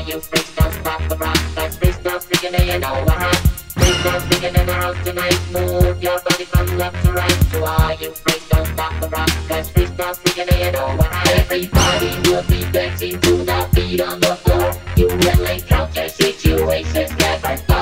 you freaks don't stop the rock. Cause freaks don't speaking and you know what hot. Freaks don't speaking in the house tonight. Move your body from left to right. To all you freaks don't stop the rock. Cause freaks don't speaking and you know what hot. Everybody will be dancing to the beat on the floor. You will encounter situations never thought.